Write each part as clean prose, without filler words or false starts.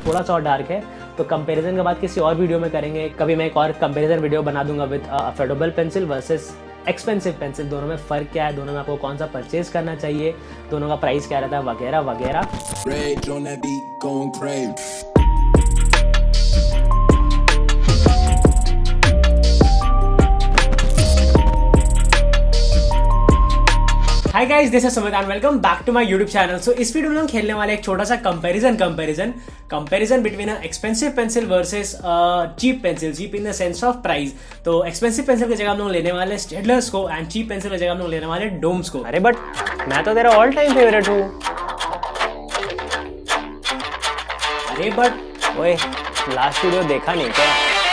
थोड़ा सा और डार्क है। तो कंपैरिजन के बाद किसी और वीडियो में करेंगे, कभी मैं एक और कंपैरिजन वीडियो बना दूंगा with affordable pencil versus expensive pencil. दोनों में फ़र्क क्या है, दोनों में आपको कौन सा परचेज करना चाहिए, दोनों का प्राइस क्या रहता है, वगैरह वगैरह। Hi guys, this is Sumit and welcome back to my YouTube channel. So इस वीडियो में हम खेलने वाले एक छोटा सा comparison between expensive pencil versus cheap pencil. Cheap in the sense of price. तो एक्सपेंसिव पेंसिल की जगह हम लोग लेने वाले स्टेडलर्स को एंड चीप पेंसिल की जगह हम लोग लेने वाले डोम्स को। अरे बट मैं तो तेरा ऑल टाइम फेवरेट हूँ। अरे बट ओए, लास्ट वीडियो देखा नहीं क्या?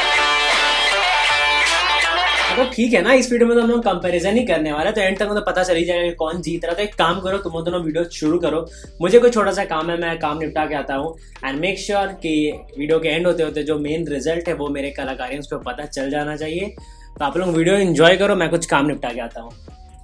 तो ठीक है ना, इस वीडियो में तो हम लोग कंपैरिजन ही करने वाले, तो एंड तक मतलब पता चल ही जाएगा कौन जीत रहा। तो एक काम करो, तुम दोनों वीडियो शुरू करो, मुझे कोई छोटा सा काम है, मैं काम निपटा के आता हूँ। एंड मेक श्योर कि वीडियो के एंड होते होते जो मेन रिजल्ट है वो मेरे कलाकारियों को पता चल जाना चाहिए। तो आप लोग वीडियो एंजॉय करो, मैं कुछ काम निपटा के आता हूँ।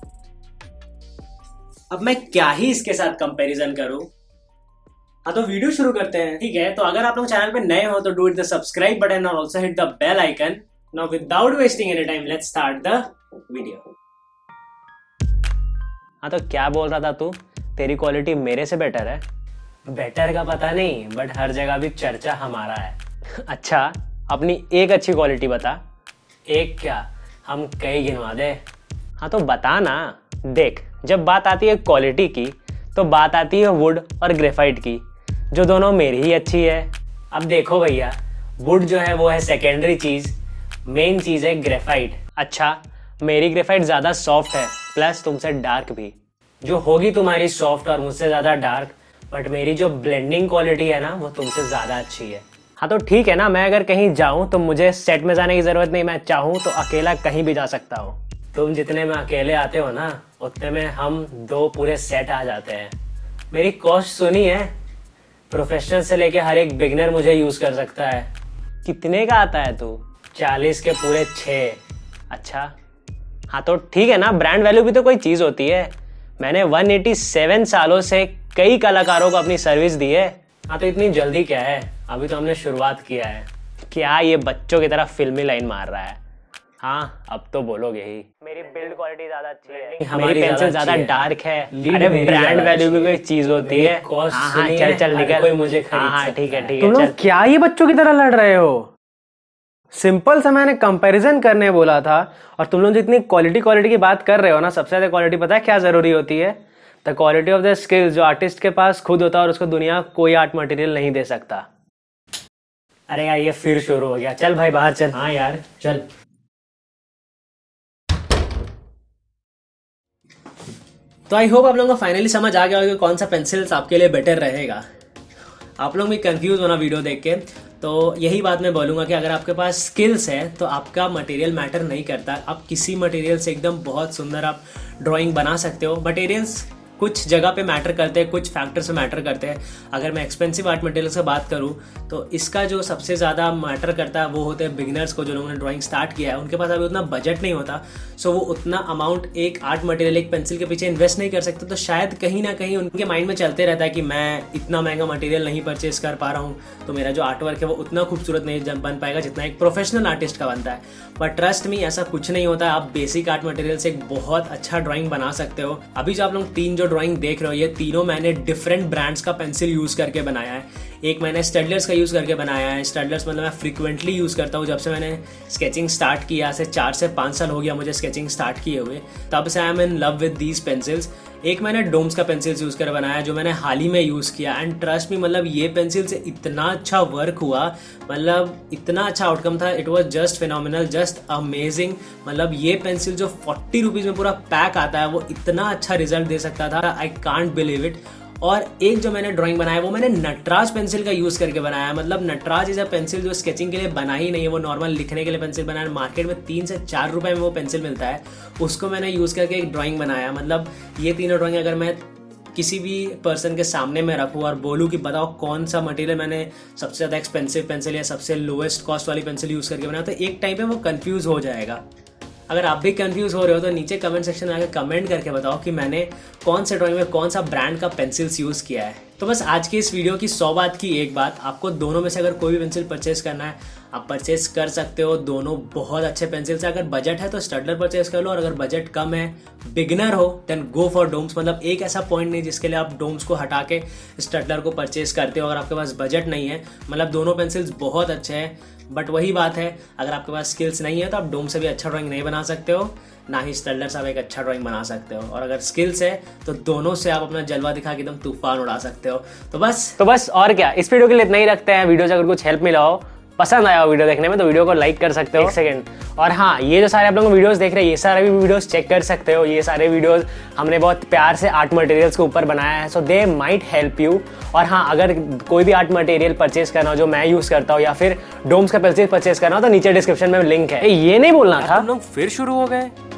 अब मैं क्या ही इसके साथ कंपेरिजन करूँ। हाँ, तो वीडियो शुरू करते हैं, ठीक है। तो अगर आप लोग चैनल पे नए हो तो do it the subscribe button और also hit the bell icon. Now without wasting any time, let's start the video. हाँ, तो क्या बोल रहा था तू? तेरी क्वालिटी मेरे से बेटर है? बेटर का पता नहीं, बट हर जगह भी चर्चा हमारा है। अच्छा, अपनी एक अच्छी क्वालिटी बता। एक क्या, हम कई गिनवा दे। हाँ तो बता ना। देख, जब बात आती है क्वालिटी की तो बात आती है वुड और ग्रेफाइट की, जो दोनों मेरी ही अच्छी है। अब देखो भैया, वुड जो है वो है सेकेंडरी चीज, मेन चीज है ग्रेफाइट। अच्छा, मेरी ग्रेफाइट ज्यादा सॉफ्ट है, प्लस तुमसे डार्क भी। जो होगी तुम्हारी सॉफ्ट और मुझसे ज्यादा डार्क, बट मेरी जो ब्लेंडिंग क्वालिटी है ना वो तुमसे ज्यादा अच्छी है। हाँ तो ठीक है ना, मैं अगर कहीं जाऊं तो मुझे सेट में जाने की जरूरत नहीं, मैं चाहूं तो अकेला कहीं भी जा सकता हूँ। तुम जितने में अकेले आते हो ना, उतने में हम 2 पूरे सेट आ जाते हैं। मेरी कॉस्ट सुनी है, प्रोफेशनल से लेके हर एक बिगिनर मुझे यूज कर सकता है। कितने का आता है तू? 40 के पूरे 6। अच्छा, हाँ तो ठीक है ना, ब्रांड वैल्यू भी तो कोई चीज होती है। मैंने 187 सालों से कई कलाकारों को अपनी सर्विस दी है। हाँ तो इतनी जल्दी क्या है, अभी तो हमने शुरुआत किया है। क्या ये बच्चों की तरह फिल्मी लाइन मार रहा है? हाँ, अब तो बोलोगे ही। मेरी बिल्ड क्वालिटी ज्यादा अच्छी है, मेरी पेंसिल ज्यादा डार्क है। अरे ब्रांड वैल्यू भी कोई चीज होती है। हाँ, चल निकल, कोई मुझे खरीद। हाँ ठीक है, तुम लोग क्या ये बच्चों की तरह लड़ रहे हो? सिंपल सा मैंने कंपैरिजन करने बोला था, और तुम लोग जितनी क्वालिटी की बात कर रहे हो ना, सबसे ज्यादा क्वालिटी पता है क्या जरूरी होती है? The quality of the skills, जो आर्टिस्ट के पास खुद होता है और उसको दुनिया कोई आर्ट मटेरियल नहीं दे सकता। अरे यार, ये फिर शुरू हो गया। चल भाई बाहर चल। हाँ यार चल। तो आई होप आप लोगों को फाइनली समझ आ गया होगा कौन सा पेंसिल्स आपके लिए बेटर रहेगा। आप लोग भी कंफ्यूज होना वीडियो देख के, तो यही बात मैं बोलूँगा कि अगर आपके पास स्किल्स है तो आपका मटेरियल मैटर नहीं करता। आप किसी मटेरियल से एकदम बहुत सुंदर आप ड्राइंग बना सकते हो। मटेरियल्स कुछ जगह पे मैटर करते हैं, कुछ फैक्टर से मैटर करते हैं। अगर मैं एक्सपेंसिव आर्ट मटेरियल से बात करूँ तो इसका जो सबसे ज़्यादा मैटर करता है वो होते हैं बिगिनर्स को, जो लोगों ने ड्राइंग स्टार्ट किया है। उनके पास अभी उतना बजट नहीं होता, सो वो उतना अमाउंट एक आर्ट मटेरियल, एक पेंसिल के पीछे इन्वेस्ट नहीं कर सकते। तो शायद कहीं ना कहीं उनके माइंड में चलते रहता है कि मैं इतना महंगा मटेरियल नहीं परचेज कर पा रहा हूँ, तो मेरा जो आर्ट वर्क है वो उतना खूबसूरत नहीं बन पाएगा जितना एक प्रोफेशनल आर्टिस्ट का बनता है। बट ट्रस्ट मी, ऐसा कुछ नहीं होता। आप बेसिक आर्ट मटेरियल से एक बहुत अच्छा ड्राइंग बना सकते हो। अभी जो आप लोग 3 जो ड्राइंग देख रहे हो, ये तीनों मैंने डिफरेंट ब्रांड्स का पेंसिल यूज करके बनाया है। एक मैंने स्टेडलर्स का यूज करके बनाया है। स्टेडलर्स मतलब मैं फ्रीक्वेंटली यूज करता हूँ। जब से मैंने स्केचिंग स्टार्ट किया, से 4 से 5 साल हो गया मुझे स्केचिंग स्टार्ट किए हुए, तब से I am in love with these pencils. एक मैंने डोम्स का पेंसिल्स यूज कर बनाया, जो मैंने हाल ही में यूज किया। एंड ट्रस्ट मी, मतलब ये पेंसिल से इतना अच्छा वर्क हुआ, मतलब इतना अच्छा आउटकम था। It was just phenomenal, just amazing. मतलब ये पेंसिल जो 40 रुपीज में पूरा पैक आता है, वो इतना अच्छा रिजल्ट दे सकता था। I can't believe it. और एक जो मैंने ड्राइंग बनाया वो मैंने नटराज पेंसिल का यूज करके बनाया। मतलब नटराज इज अ पेंसिल जो स्केचिंग के लिए बना ही नहीं है, वो नॉर्मल लिखने के लिए पेंसिल बनाया। मार्केट में 3 से 4 रुपए में वो पेंसिल मिलता है, उसको मैंने यूज करके एक ड्राइंग बनाया। मतलब ये तीनों ड्राइंग अगर मैं किसी भी पर्सन के सामने में रखूँ और बोलूँ कि बताओ कौन सा मटेरियल मैंने सबसे ज़्यादा एक्सपेंसिव पेंसिल या सबसे लोएस्ट कॉस्ट वाली पेंसिल यूज़ करके बनाया, तो एक टाइम पे वो कंफ्यूज हो जाएगा। अगर आप भी कंफ्यूज हो रहे हो तो नीचे कमेंट सेक्शन में आकर कमेंट करके बताओ कि मैंने कौन से ड्राइंग में कौन सा ब्रांड का पेंसिल्स यूज़ किया है। तो बस आज की इस वीडियो की 100 बात की एक बात, आपको दोनों में से अगर कोई भी पेंसिल परचेज करना है आप परचेज कर सकते हो। दोनों बहुत अच्छे पेंसिल्स है। अगर बजट है तो स्टडलर परचेज कर लो, और अगर बजट कम है, बिगिनर हो, देन गो फॉर डोम्स। मतलब एक ऐसा पॉइंट नहीं जिसके लिए आप डोम्स को हटा के स्टडलर को परचेज करते हो अगर आपके पास बजट नहीं है। मतलब दोनों पेंसिल्स बहुत अच्छे हैं, बट वही बात है, अगर आपके पास स्किल्स नहीं है तो आप डोम से भी अच्छा ड्राइंग नहीं बना सकते हो, ना ही स्टडलर से आप एक अच्छा ड्राइंग बना सकते हो। और अगर स्किल्स है तो दोनों से आप अपना जलवा दिखा के एकदम तूफान उड़ा सकते हो। तो बस और क्या, इस वीडियो के लिए इतना ही रखते हैं। वीडियो से अगर कुछ हेल्प मिला हो, पसंद आया हो वीडियो देखने में, तो वीडियो को लाइक कर सकते हो। 1 सेकंड। और हाँ, ये जो सारे आप लोग वीडियोस देख रहे हैं, ये सारे भी वीडियोस चेक कर सकते हो। ये सारे वीडियोस हमने बहुत प्यार से आर्ट मटेरियल्स के ऊपर बनाया है, so they might help you. और हाँ, अगर कोई भी आर्ट मटेरियल परचेज करना हो जो मैं यूज करता हूँ, या फिर डोम्स का पेंसिल परचेज करना हो, तो नीचे डिस्क्रिप्शन में लिंक है। ये नहीं बोलना था, तुम लोग फिर शुरू हो गए।